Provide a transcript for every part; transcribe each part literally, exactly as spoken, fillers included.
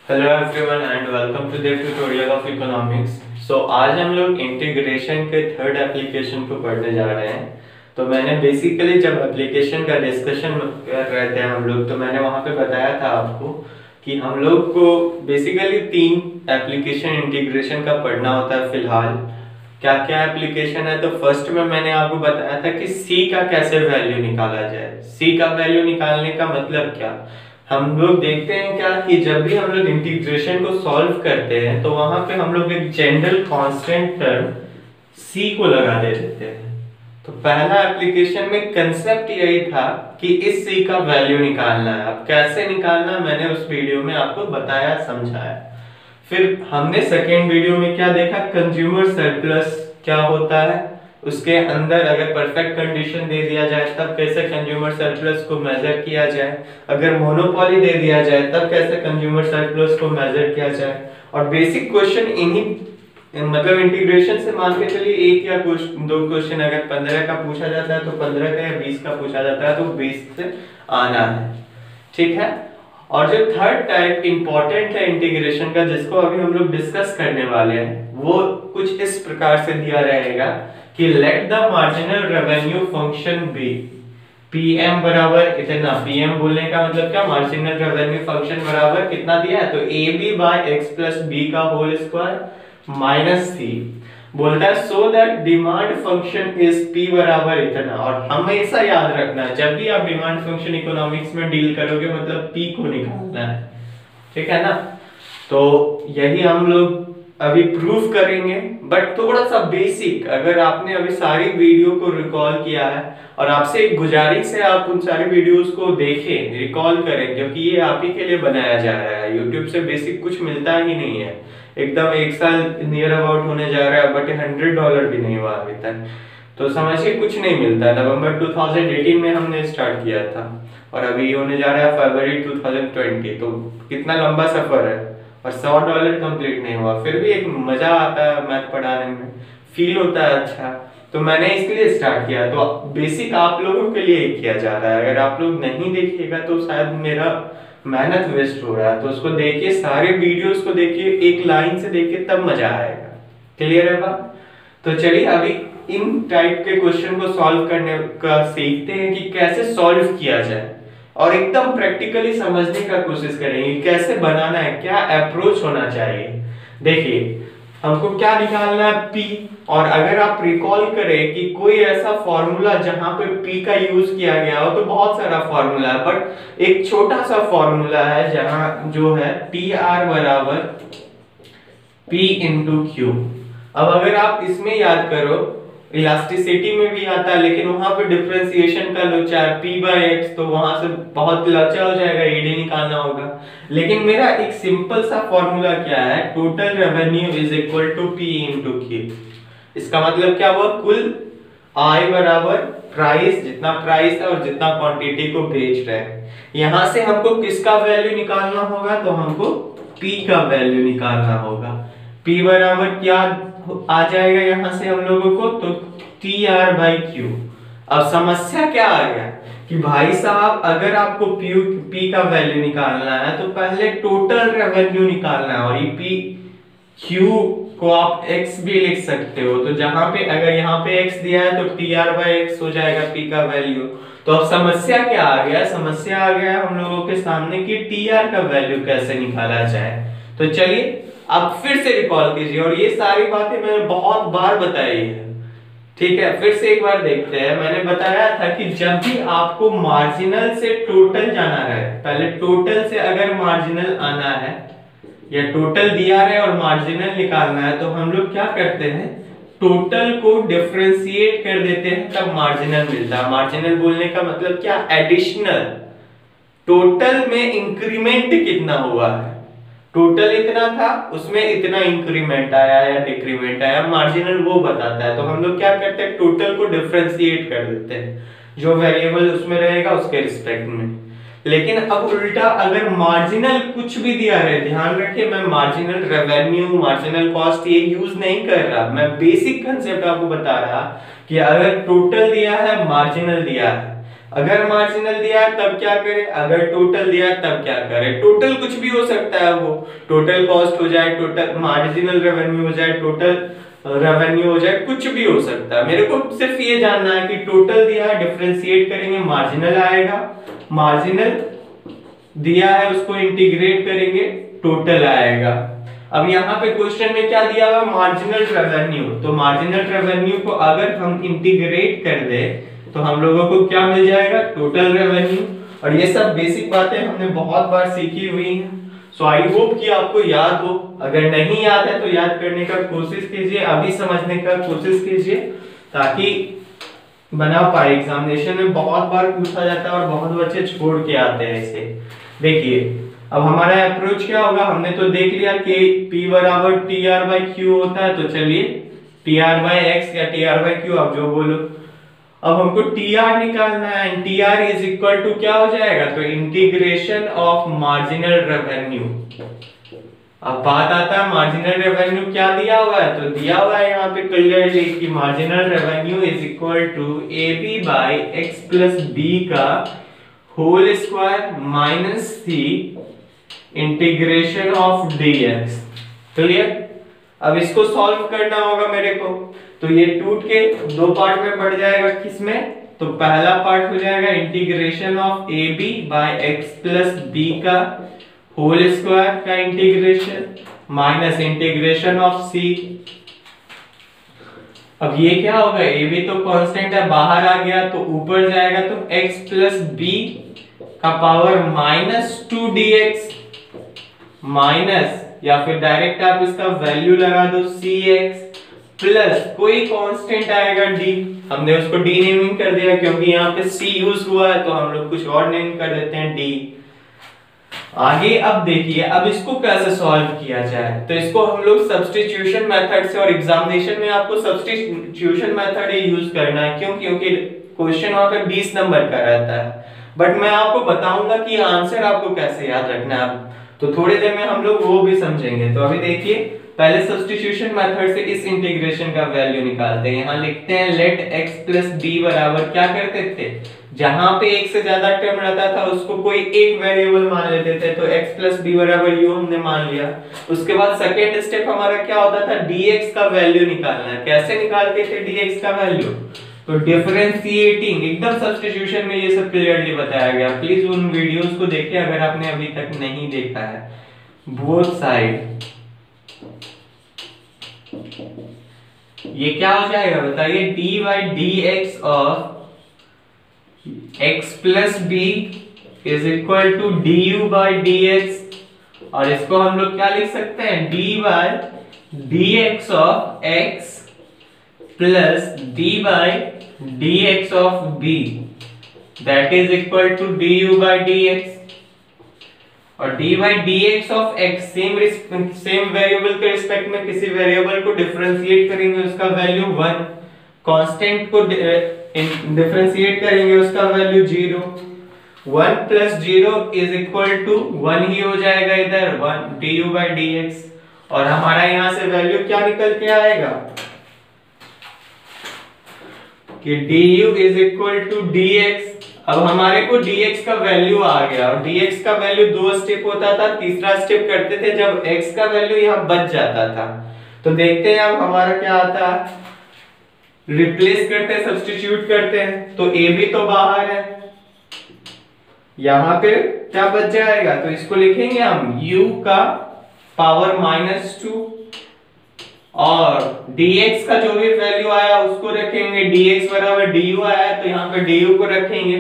Hello everyone and welcome to the tutorial of economics. So आज हम लोग integration के थर्ड एप्लीकेशन को पढ़ने जा रहे हैं। तो मैंने बेसिकली जब एप्लीकेशन का डिस्कशन कर रहे थे हम लोग, तो मैंने वहां पे बताया था आपको कि हम लोग को बेसिकली तीन एप्लीकेशन इंटीग्रेशन का पढ़ना होता है। फिलहाल क्या क्या एप्लीकेशन है, तो फर्स्ट में मैंने आपको बताया था कि सी का कैसे वैल्यू निकाला जाए। सी का वैल्यू निकालने का मतलब क्या, हम लोग देखते हैं क्या कि जब भी हम लोग इंटीग्रेशन को सॉल्व करते हैं तो वहां पे हम लोग एक जनरल कांस्टेंट टर्म c को लगा दे देते हैं। तो पहला एप्लीकेशन में कंसेप्ट यही था कि इस c का वैल्यू निकालना है। अब कैसे निकालना मैंने उस वीडियो में आपको बताया समझाया। फिर हमने सेकेंड वीडियो में क्या देखा, कंज्यूमर सरप्लस क्या होता है, उसके अंदर अगर परफेक्ट कंडीशन दे दिया जाए तब कैसे कंज्यूमर सरप्लस को मेजर किया जाए, अगर मोनोपोली दे दिया जाए तब कैसे कंज्यूमर सरप्लस को मेजर किया जाए। और बेसिक क्वेश्चन इन्हीं मतलब इंटीग्रेशन से मान के चलिए एक या कुछ दो क्वेश्चन अगर पंद्रह का पूछा जाता है तो पंद्रह का या बीस का पूछा जाता है तो बीस से आना है, ठीक है। और जो थर्ड टाइप इंपॉर्टेंट है इंटीग्रेशन का, जिसको अभी हम लोग डिस्कस करने वाले हैं, वो कुछ इस प्रकार से दिया रहेगा कि let the marginal revenue function be PM बराबर इतना। पीएम बोलने का मतलब क्या, मार्जिनल रेवेन्यू फंक्शन बराबर कितना दिया है, तो A B by X plus B का होल स्क्वायर माइनस सी बोलता है so that demand function is P बराबर इतना। और हमेशा याद रखना जब भी आप डिमांड फंक्शन इकोनॉमिक्स में डील करोगे मतलब पी को निकालना है, ठीक है ना। तो यही हम लोग अभी प्रूफ करेंगे, बट थोड़ा सा बेसिक, अगर आपने अभी सारी वीडियो को रिकॉल किया है और आपसे एक गुजारिश है आप उन सारी वीडियोस को देखें, रिकॉल करें, क्योंकि ये आप ही के लिए बनाया जा रहा है। यूट्यूब से बेसिक कुछ मिलता ही नहीं है, एकदम एक साल नियर अबाउट होने जा रहा है बट हंड्रेड डॉलर भी नहीं हुआ अभी तक, तो समझिए कुछ नहीं मिलता है। नवंबर दो हज़ार अठारह में हमने स्टार्ट किया था और अभी होने जा रहा है फरवरी दो हज़ार बीस, तो कितना लंबा सफर है और सौ डॉलर कंप्लीट नहीं हुआ, फिर भी एक मजा आता है मैथ पढ़ाने में, फील होता है अच्छा, तो मैंने इसलिए स्टार्ट किया। तो बेसिक आप लोगों के लिए किया जा रहा है, अगर आप लोग नहीं देखिएगा तो शायद मेरा मेहनत वेस्ट हो रहा है। तो उसको देखिए, सारे वीडियोस को देखिए, एक लाइन से देखिए तब मजा आएगा। क्लियर है बात? तो चलिए अभी इन टाइप के क्वेश्चन को सॉल्व करने का सीखते हैं कि कैसे सॉल्व किया जाए और एकदम प्रैक्टिकली समझने का कोशिश करेंगे कैसे बनाना है, क्या अप्रोच होना चाहिए। देखिए हमको क्या निकालना है, P। और अगर आप रिकॉल करें कि कोई ऐसा फॉर्मूला जहां पे P का यूज किया गया हो, तो बहुत सारा फॉर्मूला है बट एक छोटा सा फॉर्मूला है जहां जो है टी आर बराबर P इंटू क्यू। अब अगर आप इसमें याद करो, इलास्टिसिटी में भी आता है लेकिन वहां पे डिफरेंशिएशन का लोचा है P बाय एक्स, तो वहां से बहुत लोचा हो जाएगा, ईडी निकालना होगा। लेकिन मेरा एक सिंपल सा फॉर्मूला क्या है, total revenue is equal to P into Q। इसका मतलब क्या हुआ, कुल I बराबर प्राइस, जितना प्राइस है और जितना क्वांटिटी को बेच रहे हैं। यहां से हमको किसका वैल्यू निकालना होगा, तो हमको P का वैल्यू निकालना होगा। P बराबर क्या आ जाएगा यहां से हम लोगों को, तो टी आर बाई क्यू। अब समस्या क्या आ गया कि भाई साहब अगर आपको P, P का वैल्यू निकालना है तो पहले टोटल रेवेन्यू निकालना है, और ये P Q को आप X भी लिख सकते हो। तो जहां पे अगर यहाँ पे X दिया है तो टी आर बाई एक्स हो जाएगा P का वैल्यू। तो अब समस्या क्या आ गया, समस्या आ गया हम लोगों के सामने कि टी आर का वैल्यू कैसे निकाला जाए। तो चलिए अब फिर से रिकॉल कीजिए, और ये सारी बातें मैंने बहुत बार बताई है, ठीक है। फिर से एक बार देखते हैं। मैंने बताया था कि जब भी आपको मार्जिनल से टोटल जाना है, पहले टोटल से अगर मार्जिनल आना है या टोटल दिया है और मार्जिनल निकालना है, तो हम लोग क्या करते हैं, टोटल को डिफरेंशिएट कर देते हैं तब मार्जिनल मिलता है। मार्जिनल बोलने का मतलब क्या, एडिशनल, टोटल में इंक्रीमेंट कितना हुआ है, टोटल इतना था उसमें इतना इंक्रीमेंट आया या डिक्रीमेंट आया, मार्जिनल वो बताता है। तो हम लोग क्या करते हैं, टोटल को डिफरेंशिएट कर देते हैं, जो वेरिएबल उसमें रहेगा उसके रिस्पेक्ट में। लेकिन अब उल्टा अगर मार्जिनल कुछ भी दिया है, ध्यान रखिए मैं मार्जिनल रेवेन्यू, मार्जिनल कॉस्ट ये यूज नहीं कर रहा, मैं बेसिक कंसेप्ट आपको बता रहा कि अगर टोटल दिया है, मार्जिनल दिया है, अगर मार्जिनल दिया है तब क्या करें, अगर टोटल दिया है तब क्या करें। टोटल कुछ भी हो सकता है, वो टोटल कॉस्ट हो जाए, टोटल मार्जिनल रेवेन्यू हो जाए, टोटल रेवेन्यू हो जाए, कुछ भी हो सकता है। मेरे को सिर्फ ये जानना है कि टोटल दिया है, डिफरेंशिएट करेंगे, मार्जिनल आएगा, मार्जिनल दिया है उसको इंटीग्रेट करेंगे, टोटल आएगा। अब यहाँ पे क्वेश्चन में क्या दिया हुआ, मार्जिनल रेवेन्यू। तो मार्जिनल रेवेन्यू को अगर हम इंटीग्रेट कर दे तो हम लोगों को क्या मिल जाएगा, टोटल रेवेन्यू। और ये सब बेसिक बातें हमने बहुत बार सीखी हुई हैं। सो आई होप कि आपको याद हो। अगर नहीं याद है तो याद करने का कोशिश कीजिए, अभी समझने का कोशिश कीजिए, ताकि बना पाए। एग्जामिनेशन में बहुत बार पूछा जाता है और बहुत बच्चे छोड़ के आते हैं इसे। देखिए अब हमारा अप्रोच क्या होगा, हमने तो देख लिया कि P बराबर टी आर बाई क्यू होता है। तो चलिए टी आर बाई एक्स या टी आर बाई क्यू, आप जो बोलो। अब हमको टी आर निकालना है, T R is equal to क्या हो जाएगा, तो इंटीग्रेशन ऑफ मार्जिनल रेवेन्यू। अब बात आता है मार्जिनल रेवेन्यू क्या दिया हुआ है, तो दिया हुआ है यहाँ पे क्लियरली कि marginal revenue is equal to A B by X plus B का whole square minus C integration of D X. Clear. अब इसको सॉल्व करना होगा मेरे को। तो ये टूट के दो पार्ट में बढ़ जाएगा, किसमें, तो पहला पार्ट हो जाएगा integration of A B by X plus B का होल स्क्वायर का integration minus integration of C. अब ये क्या होगा, ए बी तो कांस्टेंट है, बाहर आ गया तो ऊपर जाएगा, तो x प्लस बी का power minus two D X minus, या फिर डायरेक्ट आप इसका वैल्यू लगा दो सी एक्स प्लस कोई कांस्टेंट आएगा d। हमने उसको d नेमिंग कर दिया क्योंकि यहाँ पे c यूज हुआ है, तो हम लोग कुछ और नेम कर देते हैं d। आगे अब देखिए अब इसको कैसे सॉल्व किया जाए। तो इसको हम लोग सब्स्टिट्यूशन मेथड से, और एग्जामिनेशन में आपको सब्स्टिट्यूशन मेथड ही यूज करना है। क्यों, क्योंकि क्वेश्चन वहां पे बीस नंबर का रहता है, बट मैं आपको बताऊंगा कि आंसर आपको कैसे याद रखना है। तो थोड़ी देर में हम लोग वो भी समझेंगे। तो अभी देखिए पहले सब्स्टिट्यूशन मेथड से इस इंटीग्रेशन का वैल्यू निकालते हैं। यहाँ लिखते हैं लेट x प्लस बी बराबर, क्या करते थे, जहां पे एक से ज्यादा टर्म रहता था उसको कोई एक वेरिएबल मान लेते थे। तो x प्लस बी बराबर यू हमने मान लिया। उसके बाद सेकेंड स्टेप हमारा क्या होता था, dx का वैल्यू निकालना है। कैसे निकालते थे dx का वैल्यू, तो डिफरेंशिएटिंग, एकदम सब्स्टिट्यूशन में ये सब क्लियरली बताया गया। प्लीज उन वीडियोस को देखिए अगर आपने अभी तक नहीं देखा है। बोथ साइड ये क्या हो जाएगा बताइए, D by D X of X plus B is equal to D U by D X. और इसको हम लोग क्या लिख सकते हैं, D by D X of X plus D by D X of B that is equal to D U by D X. और D by D X of X same same variable के respect में किसी variable को differentiate करेंगे, उसका value one. Constant को differentiate करेंगे, उसका value zero. One plus zero is equal to one ही हो जाएगा इधर, one D U by D X. और हमारा यहां से वैल्यू क्या निकल के आएगा कि du is equal to dx। अब हमारे को dx का वैल्यू आ गया, और dx का वैल्यू दो स्टेप होता था। तीसरा स्टेप करते थे जब x का वैल्यू यहाँ बच जाता था। तो देखते हैं अब हमारा क्या आता है, रिप्लेस करते हैं, सब्स्टिट्यूट करते हैं। तो a भी तो बाहर है, यहाँ पे क्या बच जाएगा, तो इसको लिखेंगे हम u का पावर माइनस टू, और dx का जो भी वैल्यू आया उसको रखेंगे। dx बराबर du आया है तो यहाँ पे du को रखेंगे,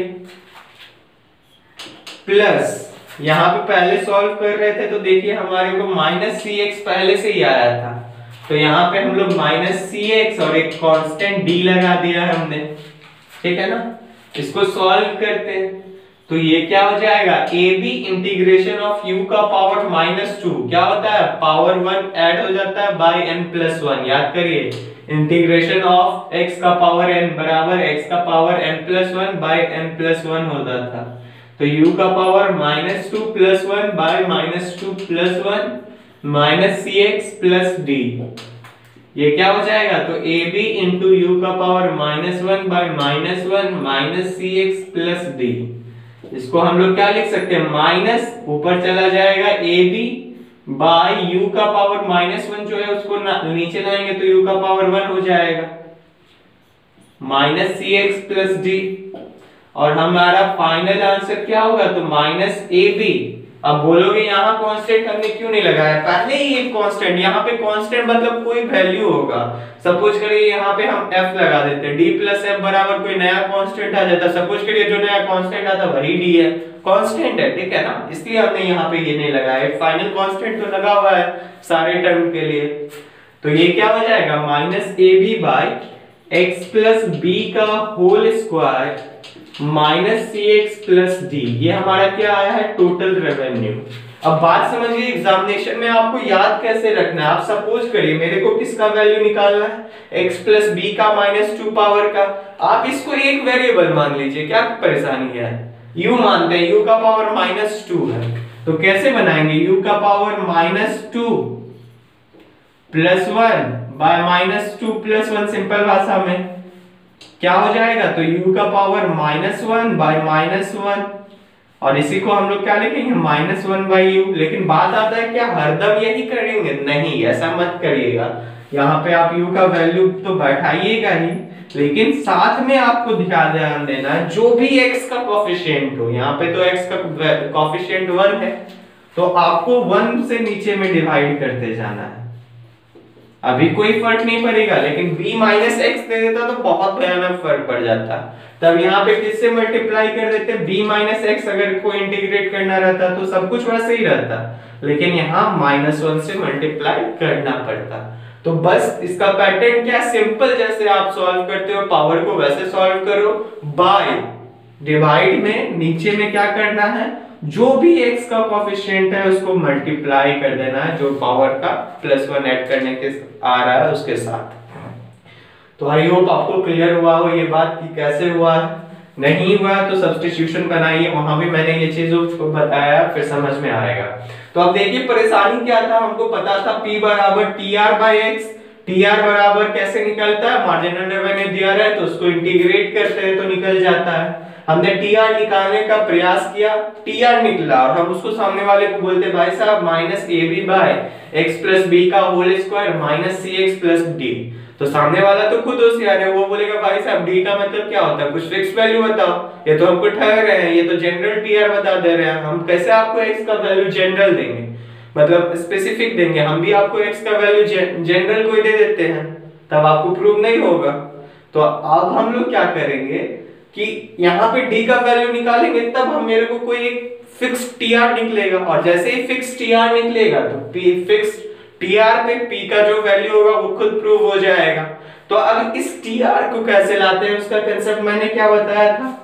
प्लस यहाँ पे पहले सॉल्व कर रहे थे तो देखिए हमारे को माइनस सी एक्स पहले से ही आया था। तो यहाँ पे हम लोग माइनस सी एक्स और एक कांस्टेंट d लगा दिया है हमने, ठीक है ना। इसको सॉल्व करते हैं तो ये क्या हो जाएगा, A B integration of u का पावर माइनस टू, क्या होता है, पावर वन ऐड हो जाता है बाई n प्लस वन। याद करिए इंटीग्रेशन ऑफ x का पावर n बराबर x का power n plus one by n plus one होता था। तो u का power minus two plus one by minus two plus one minus C X plus D. ये क्या हो जाएगा, तो ए बी इंटू यू का power minus one by minus one minus C X plus D. इसको हम लोग क्या लिख सकते हैं, माइनस ऊपर चला जाएगा ए बी बाई यू का पावर माइनस वन जो है उसको नीचे लाएंगे तो यू का पावर वन हो जाएगा minus C X plus D. और हमारा फाइनल आंसर क्या होगा, तो माइनस ए बी। अब बोलोगे यहाँ कांस्टेंट हमने क्यों नहीं लगाया, पहले ही एक कांस्टेंट, यहाँ पे कांस्टेंट मतलब कोई वैल्यू होगा। सपोज करिए यहाँ पे हम f लगा देते हैं, d प्लस एफ बराबर कोई नया कांस्टेंट आ जाता। सपोज करिए जो नया कांस्टेंट आता वही d है, कांस्टेंट है, ठीक है ना, इसलिए हमने यहाँ पे ये नहीं लगाया। फाइनल कांस्टेंट तो लगा हुआ है सारे टर्म के लिए। तो ये क्या हो जाएगा, minus A B by X plus B का whole square minus C X plus D. ये हमारा क्या आया है, टोटल रेवेन्यू। अब बात समझिए, एग्जामिनेशन में आपको याद कैसे रखना है। आप सपोज करिए मेरे को किसका वैल्यू निकालना है, x प्लस बी का माइनस टू पावर का। आप इसको एक वेरिएबल मान लीजिए, क्या परेशानी है, u मानते हैं, u का पावर माइनस टू है। तो कैसे बनाएंगे, u का power minus two plus one by minus two plus one, simple भाषा में क्या हो जाएगा, तो u का power minus one by minus one, और इसी को हम लोग क्या लिखेंगे, माइनस वन बाई यू। लेकिन बात आता है क्या हरदम यही करेंगे, नहीं, ऐसा मत करिएगा। यहाँ पे आप u का वैल्यू तो बैठाइएगा ही, लेकिन साथ में आपको ध्यान देना है जो भी x का कोफिशिएंट हो। यहाँ पे तो x का कोफिशिएंट वन है, तो आपको वन से नीचे में डिवाइड करते जाना है। अभी कोई फर्क नहीं पड़ेगा, लेकिन b माइनस एक्स दे देता तो बहुत भयानक फर्क पड़ जाता। तब यहाँ पे किससे मल्टीप्लाई कर देते, b माइनस एक्स अगर कोई इंटीग्रेट करना रहता तो सब कुछ वैसे ही रहता, लेकिन यहाँ माइनस वन से मल्टीप्लाई करना पड़ता। तो बस इसका पैटर्न क्या, सिंपल, जैसे आप सॉल्व करते हो पावर को वैसे सॉल्व करो। बाय डिवाइड में नीचे में क्या करना है, जो भी x का कोफिशिएंट है उसको मल्टीप्लाई कर देना है जो पावर का प्लस वन ऐड करने के आ रहा है उसके साथ। तो आई होप आपको क्लियर हुआ हो ये बात कि कैसे हुआ है। नहीं हुआ तो सब्स्टिट्यूशन बनाइए, वहां भी मैंने ये चीज को बताया, फिर समझ में आएगा। तो अब देखिए परेशानी क्या था, हमको पता था p बराबर T R by X. T R बराबर कैसे निकलता है, मार्जिनल रेवेन्यू दिया रहा है तो उसको इंटीग्रेट करते हैं तो निकल जाता है। हमने टी आर निकालने का प्रयास किया, टी आर निकला, और हम उसको सामने वाले को बोलते भाई साहब minus A B by X plus B का whole square minus C X plus D. तो सामने वाला तो खुद होशियार है, वो बोलेगा भाई साहब डी का मतलब क्या होता है, कुछ फिक्स वैल्यू बताओ। ये तो हमको ठग रहे हैं, ये तो जनरल टी आर बता दे रहे हैं, हम कैसे आपको एक्स का वैल्यू जनरल देंगे, मतलब स्पेसिफिक देंगे। हम भी आपको एक्स का वैल्यू जनरल कोई दे देते हैं, तब आपको प्रूव नहीं होगा। तो अब हम लोग क्या करेंगे कि यहाँ पे d का वैल्यू निकालेंगे, तब हम मेरे को कोई एक फिक्स tr निकलेगा, और जैसे ही फिक्स tr निकलेगा तो p फिक्स tr पे p का जो वैल्यू होगा वो खुद प्रूव हो जाएगा। तो अब इस tr को कैसे लाते हैं उसका कंसेप्ट मैंने क्या बताया था,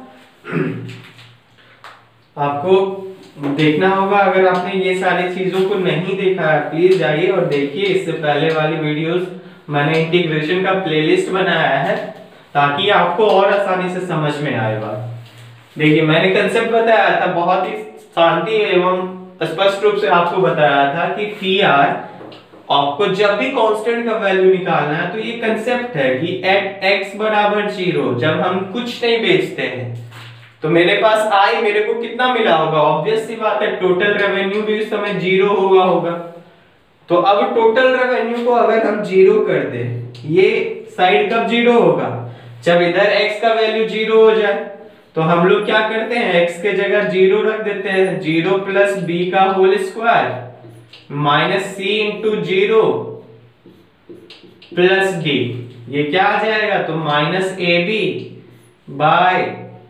आपको देखना होगा। अगर आपने ये सारी चीजों को नहीं देखा है प्लीज जाइए और देखिए, इससे पहले वाली वीडियोस मैंने इंटीग्रेशन का प्लेलिस्ट बनाया है ताकि आपको और आसानी से समझ में आए बात। देखिए मैंने कंसेप्ट बताया था, बहुत ही शांति एवं स्पष्ट रूप से आपको बताया था कि पी आर आपको जब भी कांस्टेंट का वैल्यू निकालना है तो ये कंसेप्ट है कि एट एक्स बराबर जीरो, जब हम कुछ नहीं बेचते हैं तो मेरे पास आई, मेरे को कितना मिला होगा, ऑब्वियस सी बात है टोटल रेवेन्यू भी उस समय जीरो हुआ होगा। तो अब टोटल रेवेन्यू को अगर हम जीरो कर दे, ये साइड कब जीरो होगा, जब इधर x का वैल्यू जीरो हो जाए। तो हम लोग क्या करते हैं, x के जगह जीरो रख देते हैं, जीरो प्लस बी का whole square minus C into zero plus D. ये क्या आ जाएगा, तो minus A B by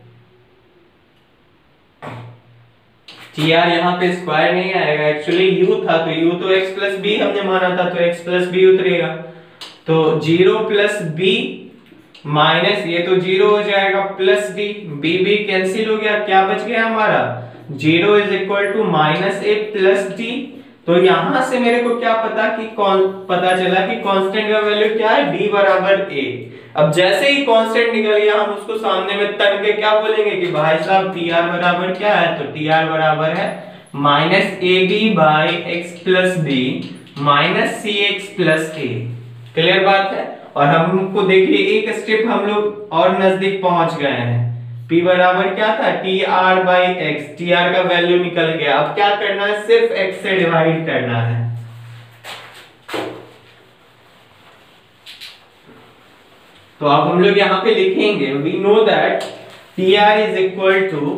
T R, यहाँ पे स्क्वायर नहीं आएगा, एक्चुअली u था तो u तो x प्लस बी हमने माना था तो x प्लस बी उतरेगा। तो जीरो प्लस बी माइनस ये तो जीरो हो जाएगा plus D, B B cancel हो गया, क्या बच गया हमारा, zero is equal to minus A plus D. तो यहां से मेरे को क्या पता कि कौन पता चला कि कांस्टेंट का वैल्यू क्या है, डी बराबर ए। अब जैसे ही कांस्टेंट निकल गया हम उसको सामने में तन के क्या बोलेंगे कि भाई साहब टी आर बराबर क्या है, तो टी आर बराबर है minus A B by X plus B minus C X plus A. Clear बात है। और हमको देखिए एक स्टेप हम लोग और नजदीक पहुंच गए हैं। P बराबर क्या था, T are by X, T are का वैल्यू निकल गया। अब क्या करना है, सिर्फ x से डिवाइड करना है। तो अब हम लोग यहाँ पे लिखेंगे, we know that T R is equal to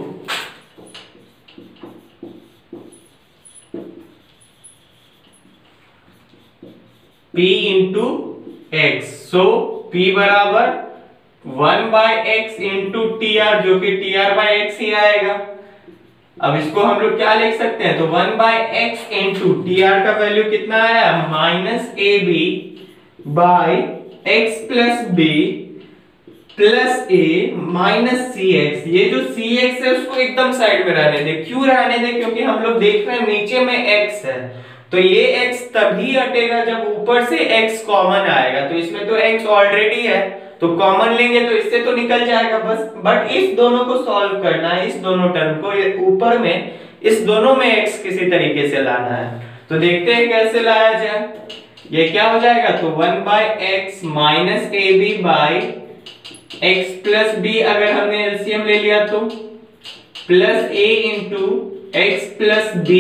P into X. So P बराबर one by X into T R, जो कि टी आर बाय एक्स ही आएगा। अब इसको हम लोग क्या लिख सकते हैं, तो one by X into T are का वैल्यू कितना आया, minus A B by X plus B plus A minus C X. ये जो सी एक्स है उसको एकदम साइड में रहने दे। क्यों रहने दे, क्योंकि हम लोग देख रहे हैं नीचे में x है, तो ये x तभी हटेगा जब ऊपर से x कॉमन आएगा। तो इसमें तो x ऑलरेडी है, तो कॉमन लेंगे तो इससे तो निकल जाएगा बस। बट इस दोनों को सॉल्व करना है, इस दोनों टर्म को, ये ऊपर में इस दोनों में x किसी तरीके से लाना है। तो देखते हैं कैसे लाया जाए। ये क्या हो जाएगा, तो one by X minus A B by X plus B, अगर हमने एलसीएम ले लिया तो plus A into X plus B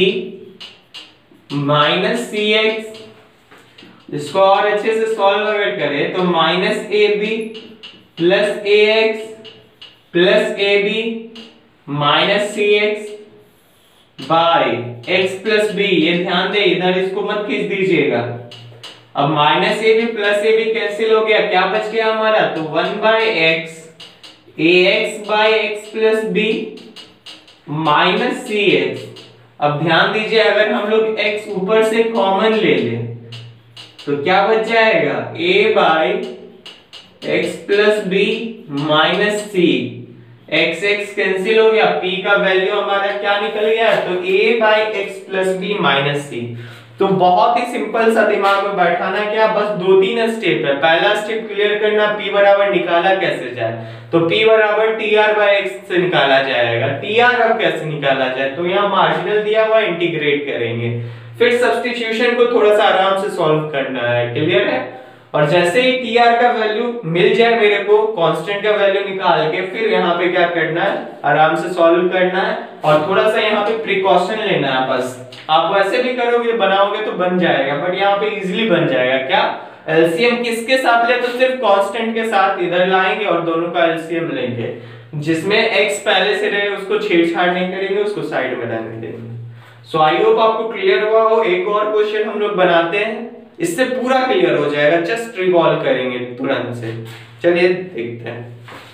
minus C X. इसको और अच्छे से सॉल्व अगर करें तो minus A B plus A X plus A B minus C X by X plus B. ये ध्यान दे, इधर इसको मत खींच दीजिएगा। अब minus A B plus A B cancel हो गया, क्या बच गया हमारा, तो one by X A X by X plus B minus C X. अब ध्यान दीजिए, अगर हम लोग x ऊपर से कॉमन ले लें तो क्या बच जाएगा, a by X plus B minus C. X X cancel हो गया, p का वैल्यू हमारा क्या निकल गया, तो a by X plus B minus C. तो बहुत ही सिंपल सा दिमाग में बैठाना क्या, बस दो तीन स्टेप है। पहला स्टेप क्लियर करना, p बराबर निकाला कैसे जाए, तो p बराबर टी आर बाई एक्स से निकाला जाएगा। टी आर अब कैसे निकाला जाए, तो यहाँ मार्जिनल दिया हुआ, इंटीग्रेट करेंगे, फिर सब्स्टिट्यूशन को थोड़ा सा आराम से सॉल्व करना है। क्लियर है। और जैसे ही टी आर का वैल्यू मिल जाए मेरे को, कांस्टेंट का वैल्यू निकाल के फिर यहाँ पे क्या करना है, आराम से सॉल्व करना है। और थोड़ा सा यहाँ पे प्रिकॉशन लेना है बस। आप वैसे भी करोगे, बनाओगे तो बन जाएगा, बट यहाँ पे इजीली बन जाएगा। क्या, एलसीएम किसके साथ ले, तो सिर्फ कांस्टेंट के साथ इधर लाएंगे और दोनों का एलसीएम लेंगे। जिसमें x पहले से रहे उसको छेड़छाड़ नहीं करेंगे, उसको साइड में रहने देंगे। सो आई होप आपको क्लियर हुआ हो। एक और क्वेश्चन हम लोग बनाते हैं, इससे पूरा क्लियर हो जाएगा, जस्ट रिवॉल्व करेंगे तुरंत से। चलिए देखते हैं।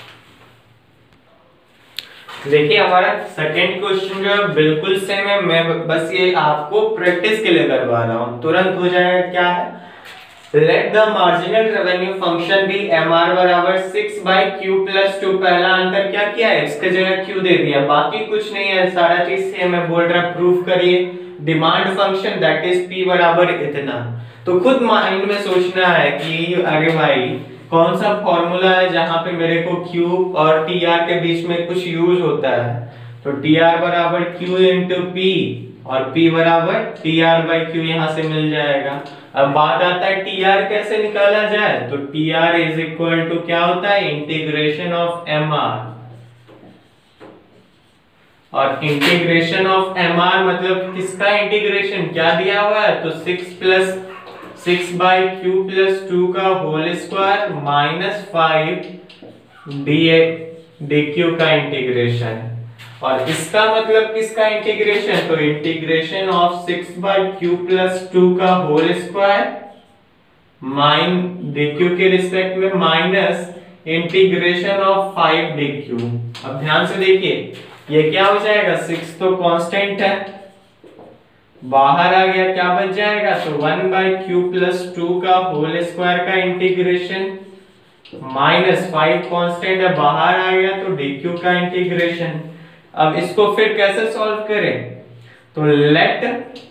देखिए हमारा सेकंड क्वेश्चन जो है बिल्कुल सेम है, मैं बस ये आपको प्रैक्टिस के लिए करवा रहा हूं, तुरंत हो जाएगा। क्या है, let the marginal revenue function be M R बराबर six by Q plus two. पहला अंतर क्या किया, x के जगह q दे दिया, बाकी कुछ नहीं है, सारा चीज सेम है। बोल रहा प्रूफ करिए demand function that is p बराबर इतना। तो खुद माइंड में सोचना है कि अरे भाई कौन सा फॉर्मूला है जहां पे मेरे को q और tr के बीच में कुछ यूज होता है। तो tr बराबर q इंटू p और p बराबर tr बाई q यहाँ से मिल जाएगा। अब बात आता है tr कैसे निकाला जाए, तो tr इज इक्वल टू क्या होता है, इंटीग्रेशन ऑफ mr। और इंटीग्रेशन ऑफ mr मतलब किसका इंटीग्रेशन, क्या दिया हुआ है, तो six plus six by Q plus two का whole square minus five D Q का इंटीग्रेशन। और इसका मतलब किसका इंटीग्रेशन, तो integration of six by Q plus two का whole square minus D Q के रिस्पेक्ट में minus integration of five D Q. अब ध्यान से देखिए, ये क्या हो जाएगा, सिक्स तो कांस्टेंट है, बाहर आ गया, क्या बच जाएगा, तो one by Q plus two का होल स्क्वायर का इंटीग्रेशन माइनस फाइव कांस्टेंट है, बाहर आ गया, तो डी क्यू का इंटीग्रेशन। अब इसको फिर कैसे सॉल्व करें, तो लेट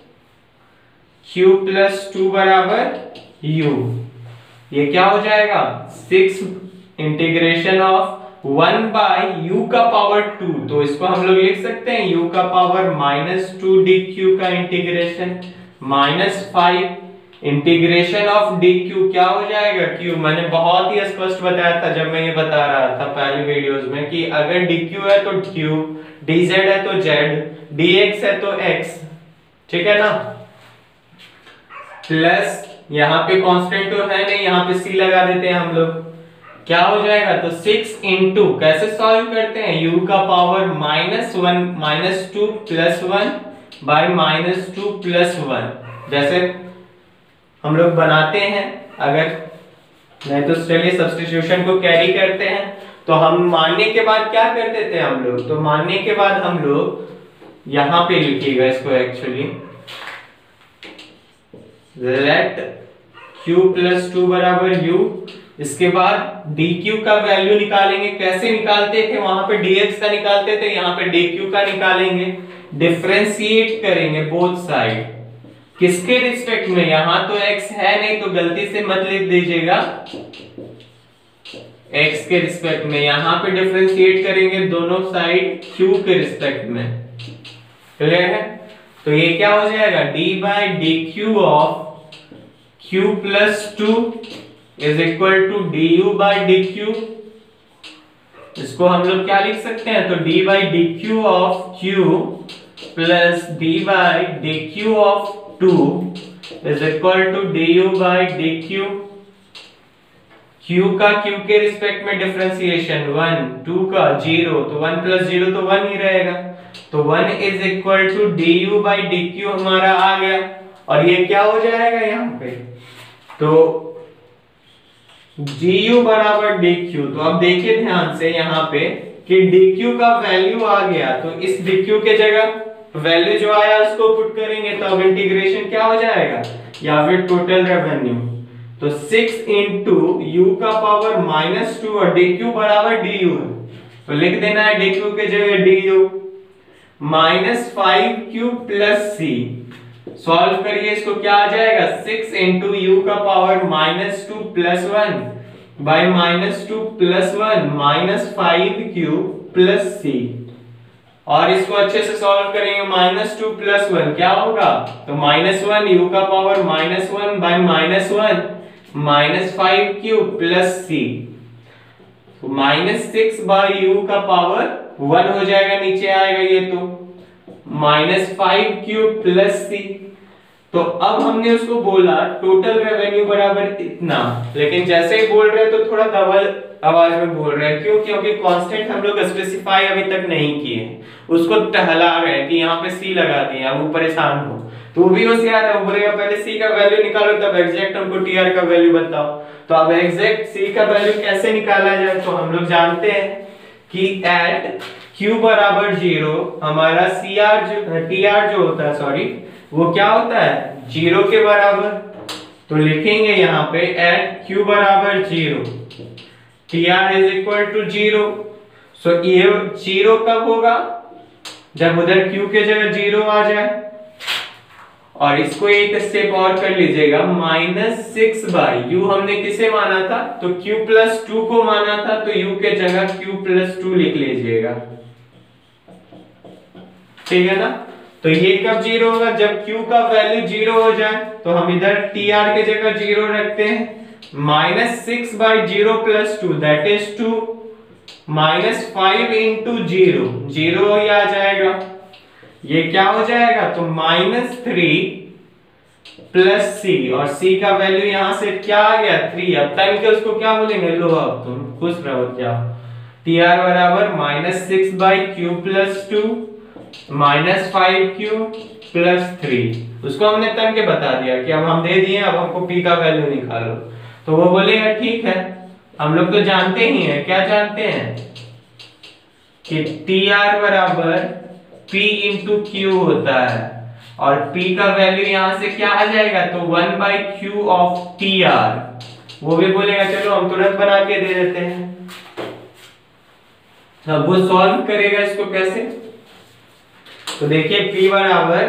q प्लस टू बराबर u। ये क्या हो जाएगा, six integration of one by U का पावर टू, तो इसको हम लोग लिख सकते हैं u का power minus two D Q का integration minus five integration of D Q क्या हो जाएगा, क्यू। मैंने बहुत ही स्पष्ट बताया था जब मैं ये बता रहा था पहले वीडियोस में कि अगर डी क्यू है तो क्यू, डी जेड है तो जेड, डी एक्स है तो एक्स, ठीक है ना। प्लस यहाँ पे कांस्टेंट तो है नहीं, यहाँ पे सी लगा देते हैं हम लोग, क्या हो जाएगा, तो सिक्स इंटू, कैसे सॉल्व करते हैं, u का power minus one minus two plus one by minus two plus one, जैसे हम लोग बनाते हैं। अगर नहीं तो चलिए सब्स्टिट्यूशन को कैरी करते हैं। तो हम मानने के बाद क्या करते थे हम लोग, तो मानने के बाद हम लोग यहाँ पे लिखिएगा इसको, actually let q plus two बराबर u, इसके बाद dq का वैल्यू निकालेंगे। कैसे निकालते थे, वहां पे dx का निकालते थे, यहाँ पे dq का निकालेंगे। डिफरेंशिएट करेंगे बोथ साइड, किसके रिस्पेक्ट में, यहां तो x है नहीं तो गलती से मत लिख दीजिएगा, x के रिस्पेक्ट में। यहां पे डिफरेंशिएट करेंगे दोनों साइड q के रिस्पेक्ट में, क्लियर है। तो ये क्या हो जाएगा, d by D Q of q plus two is equal to D U by D Q. इसको हम लोग क्या लिख सकते हैं, तो d by D Q of q plus d by D Q of two is equal to D U by D Q. q का q के रिस्पेक्ट में डिफरेंशिएशन वन, टू का जीरो, तो वन प्लस जीरो तो one ही रहेगा, तो one is equal to D U by D Q हमारा आ गया। और ये क्या हो जाएगा यहाँ पे, तो du बराबर dq। तो अब देखिए ध्यान से यहाँ पे कि dq का वैल्यू आ गया, तो इस dq के जगह वैल्यू जो आया उसको पुट करेंगे, तो अब इंटीग्रेशन क्या हो जाएगा, या फिर टोटल रेवेन्यू। तो सिक्स इंटू यू का पावर माइनस टू और dq बराबर du है, तो लिख देना है dq के जगह du minus five Q plus C. Solve करिए इसको, क्या आ जाएगा, सिक्स इंटू यू का power minus two plus one by minus two plus one minus five Q plus C. और इसको अच्छे से सॉल्व करेंगे, माइनस टू प्लस वन क्या होगा, तो माइनस वन, यू का power minus one by minus one minus five Q plus C, minus six by U का पावर वन हो जाएगा, नीचे आएगा ये, तो minus five Q plus C. तो अब हमने उसको बोला टोटल रेवेन्यू बराबर इतना, लेकिन जैसे ही बोल रहे हैं तो थोड़ा डबल आवाज में बोल रहे हैं, क्यों, क्योंकि कांस्टेंट हम लोग स्पेसिफाई अभी तक नहीं किए, उसको टहला रहे हैं कि यहाँ पे सी लगा दिए, अब वो परेशान हो, तो वो भी होशियार है, वो बोलेगा पहले सी का वैल्यू निकालो तब एग्जैक्ट हमको टीआर का वैल्यू बताओ। तो अब एग्जैक्ट सी का वैल्यू कैसे निकाला जाए, तो हम लोग जानते हैं कि एट q बराबर जीरो हमारा सी आर जो टी आर जो होता है, सॉरी वो क्या होता है, जीरो के बराबर। तो लिखेंगे यहाँ पे एट q बराबर जीरो, T R is equal to zero. So ये जीरो कब होगा, जब उधर q के जगह जीरो आ जाए। और इसको एक स्टेप और कर लीजिएगा, माइनस सिक्स बाई यू हमने किसे माना था, तो q प्लस टू को माना था, तो u के जगह q प्लस टू लिख लीजिएगा, ठीक है ना। तो ये कब जीरो होगा, जब q का वैल्यू जीरो हो जाए, तो हम इधर tr के जगह जीरो रखते हैं, minus six by zero plus two that is two, minus five into zero, zero ही आ जाएगा, ये क्या हो जाएगा, तो माइनस थ्री प्लस सी, और c का वैल्यू यहां से क्या आ गया, थ्री। अब टाइम के उसको क्या बोलेंगे, लो अब तुम खुश रहो, क्या tr बराबर minus six by Q plus two minus five Q plus three. उसको हमने तन के बता दिया कि अब हम दे दिए, अब हमको p का वैल्यू निकालो, तो वो बोलेगा ठीक है, हम लोग तो जानते ही हैं, क्या जानते हैं कि tr बराबर p इंटू क्यू होता है, और p का वैल्यू यहां से क्या आ जाएगा, तो one by q of tr। वो भी बोलेगा चलो हम तुरंत बना के दे देते हैं। अब वो सॉल्व करेगा इसको कैसे, तो देखिए p बराबर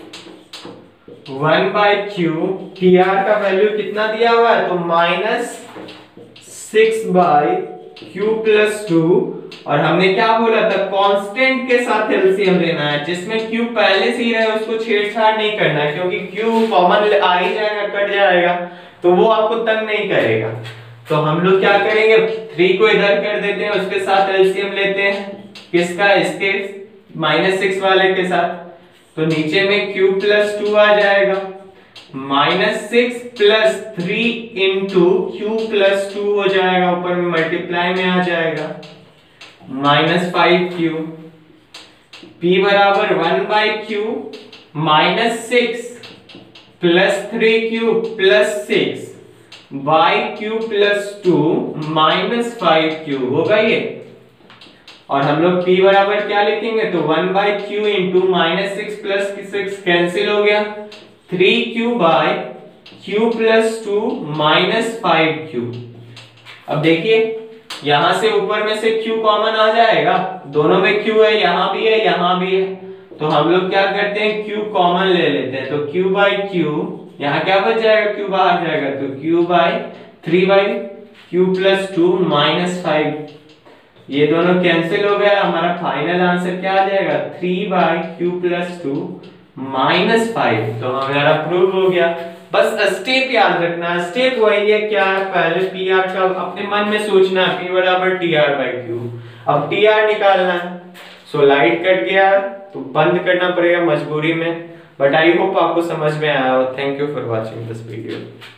one by q, t are का वैल्यू कितना दिया हुआ है, तो minus six by Q plus two और हमने क्या बोला था, कांस्टेंट के साथ एलसीएम लेना है, जिसमें q पहले से ही रहे उसको छेड़छाड़ नहीं करना है, क्योंकि q कॉमन आ ही जाएगा, कट जाएगा, तो वो आपको तंग नहीं करेगा। तो हम लोग क्या करेंगे, थ्री को इधर कर देते हैं, उसके साथ एलसीएम लेते हैं, किसका, इसके माइनस सिक्स वाले के साथ। तो नीचे में q प्लस टू आ जाएगा, minus six plus three into q plus two हो जाएगा, ऊपर में मल्टीप्लाई में आ जाएगा, माइनस फाइव क्यू। p बराबर one by q minus six plus three q plus six by Q plus two minus five q होगा ये। और हम लोग p बराबर क्या लिखेंगे, तो one by q into minus six plus six cancel हो गया, three q by Q plus two minus five q. अब देखिए यहां से ऊपर में से q कॉमन आ जाएगा, दोनों में q है, यहां भी है यहां भी है, तो हम लोग क्या करते हैं, q कॉमन ले लेते हैं, तो q बाई क्यू, यहाँ क्या बच जाएगा, q बाहर जाएगा, तो q by three by Q plus two minus five, ये दोनों कैंसिल हो गया, हमारा फाइनल आंसर क्या आ जाएगा, three by Q plus two minus five. तो हमारा प्रूव हो गया। बस स्टेप याद रखना, स्टेप वही है, क्या है, पहले पी आर का अपने मन में सोचना, पी बराबर टी आर बाई क्यू, अब टी आर निकालना है। सो लाइट कट गया तो बंद करना पड़ेगा मजबूरी में, बट आई होप आपको समझ में आया हो। Thank you for watching this video.